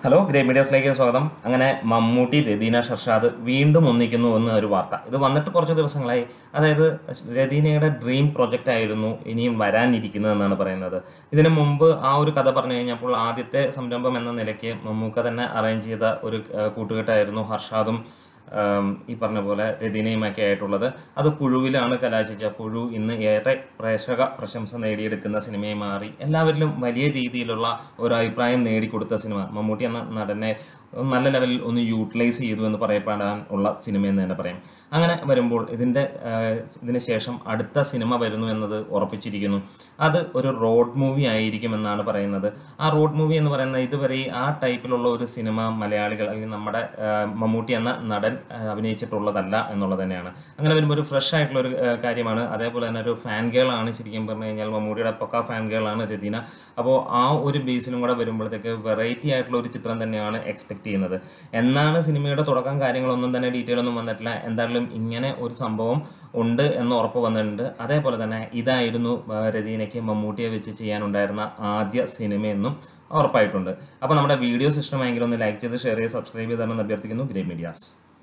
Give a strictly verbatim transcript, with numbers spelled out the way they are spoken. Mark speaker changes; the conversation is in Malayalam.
Speaker 1: ഹലോ ഗ്രേറ്റ് മീഡിയാസിലേക്ക് സ്വാഗതം. അങ്ങനെ മമ്മൂട്ടി രതീന ഷർഷാദ് വീണ്ടും ഒന്നിക്കുന്നു എന്ന ഒരു വാർത്ത. ഇത് വന്നിട്ട് കുറച്ച് ദിവസങ്ങളായി. അതായത് രതീനയുടെ ഡ്രീം പ്രൊജക്റ്റ് ആയിരുന്നു ഇനിയും വരാനിരിക്കുന്നതെന്നാണ് പറയുന്നത്. ഇതിനു മുമ്പ് ആ ഒരു കഥ പറഞ്ഞു കഴിഞ്ഞപ്പോൾ ആദ്യത്തെ സംരംഭം എന്ന നിലയ്ക്ക് മമ്മൂക്ക തന്നെ അറേഞ്ച് ചെയ്ത ഒരു കൂട്ടുകെട്ടായിരുന്നു ഹർഷാദും ഈ പറഞ്ഞ പോലെ രതീനയുമൊക്കെ ആയിട്ടുള്ളത്. അത് പുഴുവിലാണ് കലാശിച്ച. പുഴു ഇന്ന് ഏറെ പ്രേക്ഷക പ്രശംസ നേടിയെടുക്കുന്ന സിനിമയായി മാറി. എല്ലാവരിലും വലിയ രീതിയിലുള്ള ഒരു അഭിപ്രായം നേടിക്കൊടുത്ത സിനിമ. മമ്മൂട്ടി എന്ന നടനെ നല്ല ലെവലിൽ ഒന്ന് യൂട്ടിലൈസ് ചെയ്തു എന്ന് പറയപ്പെടാൻ ഉള്ള സിനിമ എന്ന് തന്നെ പറയാം. അങ്ങനെ വരുമ്പോൾ ഇതിൻ്റെ ഇതിന് ശേഷം അടുത്ത സിനിമ വരുന്നു എന്നത് ഉറപ്പിച്ചിരിക്കുന്നു. അത് ഒരു റോഡ് മൂവി ആയിരിക്കുമെന്നാണ് പറയുന്നത്. ആ റോഡ് മൂവി എന്ന് പറയുന്നത് ഇതുവരെ ആ ടൈപ്പിലുള്ള ഒരു സിനിമ മലയാളികൾ അല്ലെങ്കിൽ നമ്മുടെ മമ്മൂട്ടി എന്ന നടൻ അഭിനയിച്ചിട്ടുള്ളതല്ല എന്നുള്ളത് തന്നെയാണ്. അങ്ങനെ വരുമ്പോൾ ഒരു ഫ്രഷ് ആയിട്ടുള്ള ഒരു കാര്യമാണ്. അതേപോലെ തന്നെ ഒരു ഫാൻ ഗേളാണ് ശരിക്കും പറഞ്ഞു കഴിഞ്ഞാൽ. മമ്മൂട്ടിയുടെ പക്ക ഫാൻ ഗേളാണ് രതീന. അപ്പോൾ ആ ഒരു ബേസിലും കൂടെ വരുമ്പോഴത്തേക്ക് വെറൈറ്റി ആയിട്ടുള്ള ഒരു ചിത്രം തന്നെയാണ് എക്സ്പെക്ട് ചെയ്യുന്നത്. എന്നാണ് സിനിമയുടെ തുടക്കം കാര്യങ്ങളൊന്നും തന്നെ ഡീറ്റെയിൽ ഒന്നും വന്നിട്ടില്ല. എന്തായാലും ഇങ്ങനെ ഒരു സംഭവം ഉണ്ട് എന്ന് ഉറപ്പ് വന്നിട്ടുണ്ട്. അതേപോലെ തന്നെ ഇതായിരുന്നു രതീനയ്ക്ക് മമ്മൂട്ടിയെ വെച്ച് ചെയ്യാനുണ്ടായിരുന്ന ആദ്യ സിനിമയെന്നും ഉറപ്പായിട്ടുണ്ട്. അപ്പോൾ നമ്മുടെ വീഡിയോസ് ഇഷ്ടമായെങ്കിൽ ഒന്ന് ലൈക്ക് ചെയ്ത് ഷെയർ ചെയ്ത് സബ്സ്ക്രൈബ് ചെയ്താണെന്ന് അഭ്യർത്ഥിക്കുന്നു. Great medias.